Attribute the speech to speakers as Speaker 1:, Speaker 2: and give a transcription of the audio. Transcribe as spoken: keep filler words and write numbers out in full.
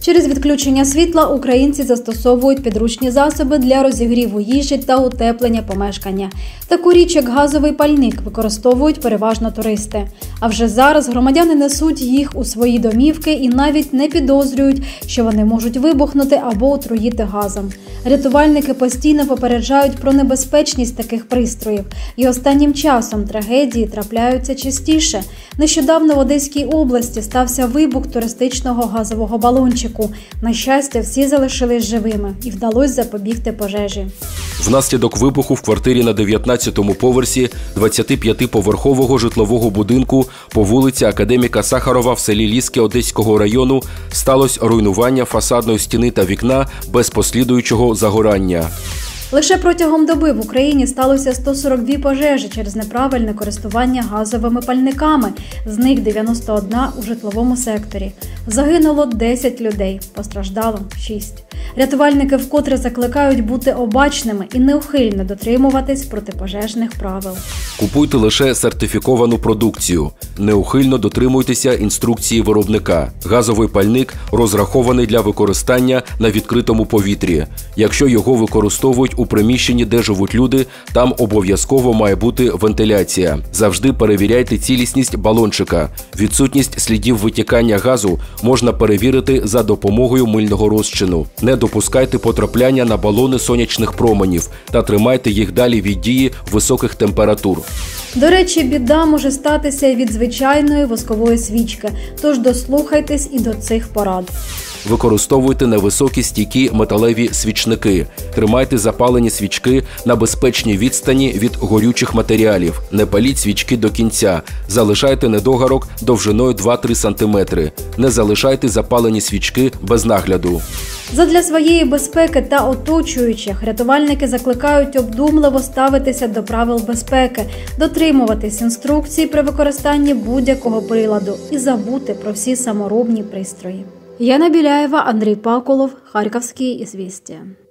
Speaker 1: Через відключення світла українці застосовують підручні засоби для розігріву їжі та утеплення помешкання. Таку річ, як газовий пальник, використовують переважно туристи. А вже зараз громадяни несуть їх у свої домівки і навіть не підозрюють, що вони можуть вибухнути або отруїти газом. Рятувальники постійно попереджають про небезпечність таких пристроїв. І останнім часом трагедії трапляються частіше. Нещодавно в Одеській області стався вибух туристичного газового балончику. На щастя, всі залишились живими і вдалося запобігти пожежі.
Speaker 2: Внаслідок вибуху в квартирі на дев'ятнадцятому поверсі двадцятип'ятиповерхового житлового будинку по вулиці Академіка Сахарова в селі Ліски Одеського району сталося руйнування фасадної стіни та вікна без послідуючого загорання.
Speaker 1: Лише протягом доби в Україні сталося сто сорок дві пожежі через неправильне користування газовими пальниками, з них дев'яносто одна у житловому секторі. Загинуло десять людей, постраждало шість. Рятувальники вкотре закликають бути обачними і неухильно дотримуватись протипожежних правил.
Speaker 2: Купуйте лише сертифіковану продукцію. Неухильно дотримуйтеся інструкції виробника. Газовий пальник розрахований для використання на відкритому повітрі. Якщо його використовують у приміщенні, де живуть люди, там обов'язково має бути вентиляція. Завжди перевіряйте цілісність балончика. Відсутність слідів витікання газу можна перевірити за допомогою мильного розчину. Не допускайте потрапляння на балони сонячних променів та тримайте їх далі від дії високих температур.
Speaker 1: До речі, біда може статися і від звичайної воскової свічки, тож дослухайтесь і до цих порад.
Speaker 2: Використовуйте невисокі стійкі металеві свічники. Тримайте запалені свічки на безпечній відстані від горючих матеріалів. Не паліть свічки до кінця. Залишайте недогарок довжиною два-три сантиметри. Не залишайте запалені свічки без нагляду.
Speaker 1: Задля своєї безпеки та оточуючих рятувальники закликають обдумливо ставитися до правил безпеки, дотримуватись інструкцій при використанні будь-якого приладу і забути про всі саморобні пристрої. Яна Біляєва, Андрій Пакулов, Харківські ізвістія.